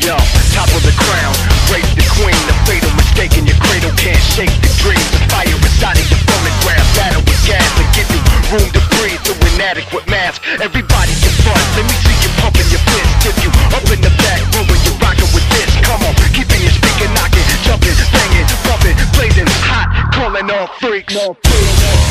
Yo, top of the crown, rape the queen. The fatal mistake in your cradle can't shake the dreams. The fire inside of your phonograph, battle with gas and give you room to breathe through inadequate mask. Everybody get fun, let me see you pumping your fist. Tip you up in the back room when you're rocking with this. Come on, keeping your speaker knocking, jumping, banging, bumping, blazing hot, calling all freaks.